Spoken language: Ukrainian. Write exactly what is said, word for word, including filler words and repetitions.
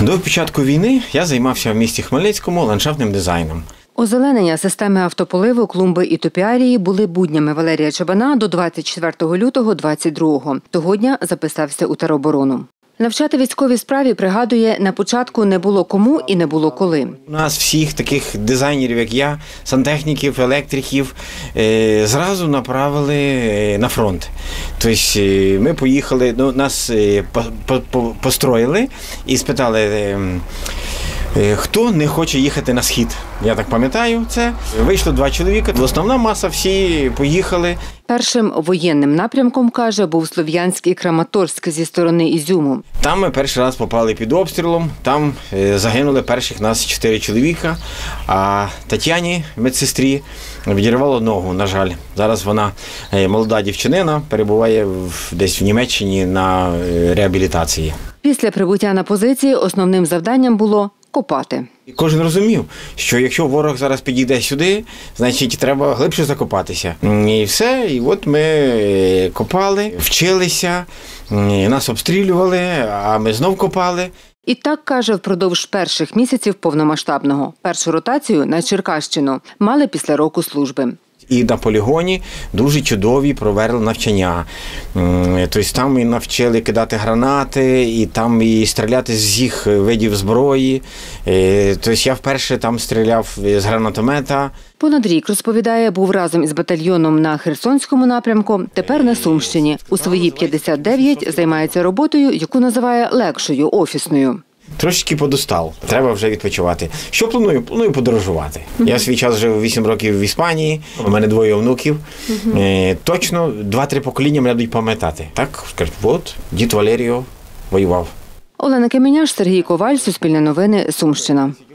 До початку війни я займався в місті Хмельницькому ландшафтним дизайном. Озеленення системи автополиву, клумби і топіарії були буднями Валерія Чабана до двадцять четвертого лютого двадцять другого. Того дня записався у тероборону. Навчати військовій справі, пригадує, на початку не було кому і не було коли. У нас всіх таких дизайнерів, як я, сантехніків, електриків, зразу направили на фронт. Тобто ми поїхали, ну, нас построїли і спитали, хто не хоче їхати на схід. Я так пам'ятаю це. Вийшло два чоловіка, основна маса, всі поїхали. Першим воєнним напрямком, каже, був Слов'янськ і Краматорськ зі сторони Ізюму. Там ми перший раз попали під обстрілом, там загинули перших нас чотири чоловіка, а Тетяні, медсестрі, відірвало ногу, на жаль. Зараз вона молода дівчинина, перебуває десь в Німеччині на реабілітації. Після прибуття на позиції основним завданням було копати. Кожен розумів, що якщо ворог зараз підійде сюди, значить треба глибше закопатися. І все, і от ми копали, вчилися, нас обстрілювали, а ми знов копали. І так, каже, впродовж перших місяців повномасштабного. Першу ротацію на Черкащину мали після року служби. І на полігоні дуже чудові провели навчання. Тобто там і навчили кидати гранати, і там і стріляти з всіх видів зброї. Тобто я вперше там стріляв з гранатомета. Понад рік, розповідає, був разом із батальйоном на Херсонському напрямку, тепер на Сумщині. У свої п'ятдесят дев'ять займається роботою, яку називає легшою, офісною. Трошечки подустав, треба вже відпочивати. Що планую? Планую подорожувати. Uh-huh. Я свій час жив вісім років в Іспанії, у мене двоє онуків. Uh-huh. Е, точно два-три покоління мене будуть пам'ятати. Так, скажуть, от, дід Валеріо воював. Олена Кеміняш, Сергій Коваль, Суспільне новини, Сумщина.